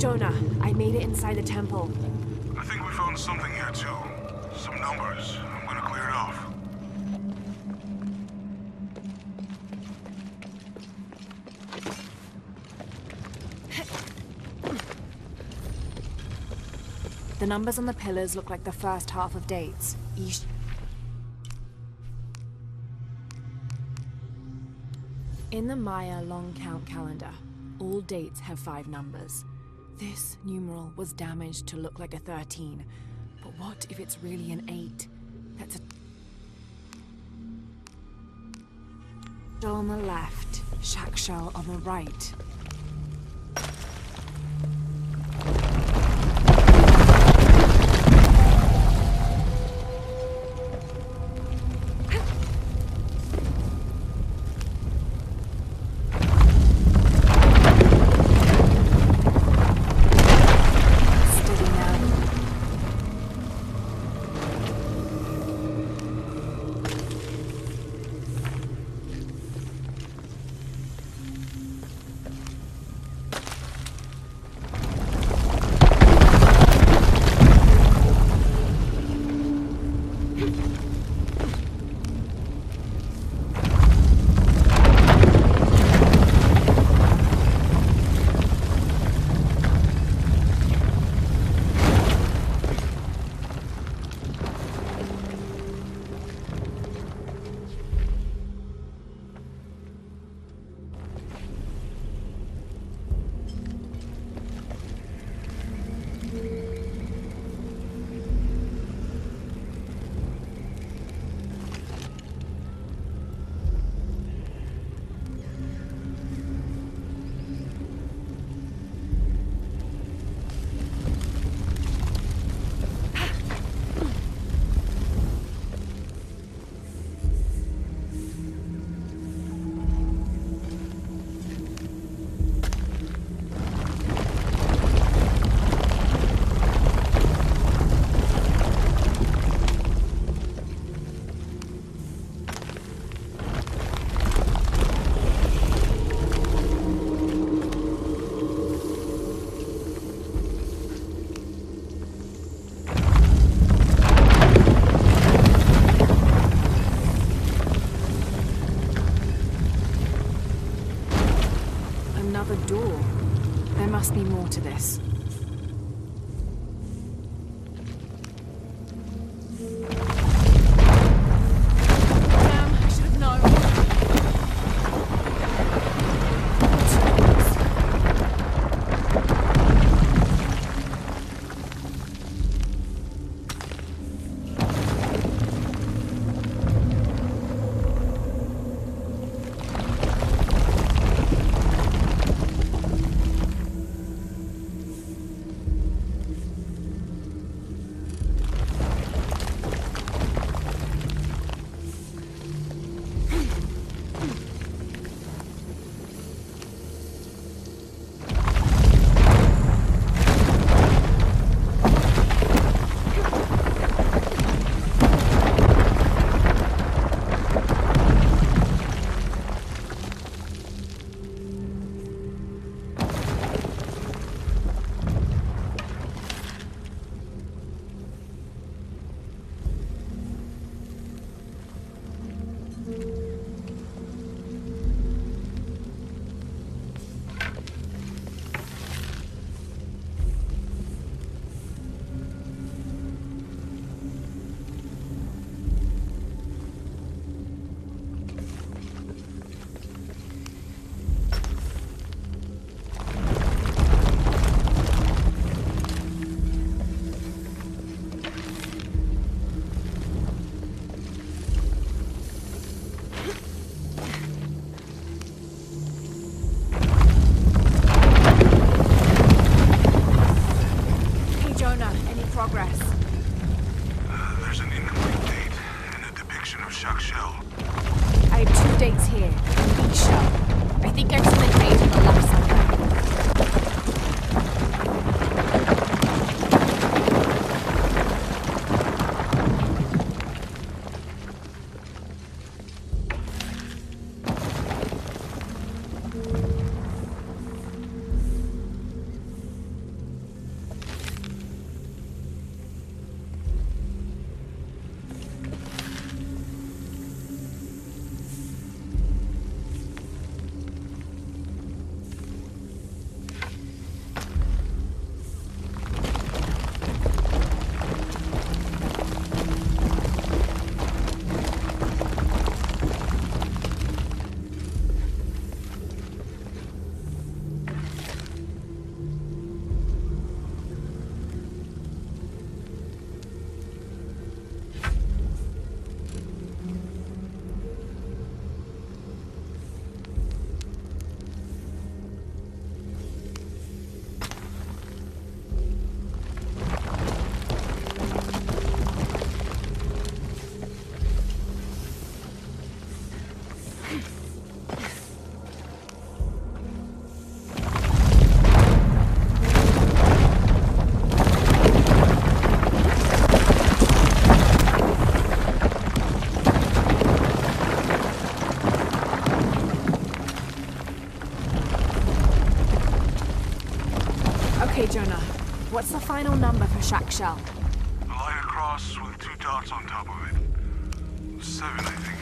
Jonah, I made it inside the temple. I think we found something here too. Some numbers. I'm gonna clear it off. The numbers on the pillars look like the first half of dates. In the Maya long count calendar, all dates have 5 numbers. This numeral was damaged to look like a 13. But what if it's really an 8? That's a... Shell on the left, shack shell on the right. Another door. There must be more to this. Damn, I should have known. Jonah. What's the final number for Shack Shell? A line across with 2 dots on top of it. 7, I think.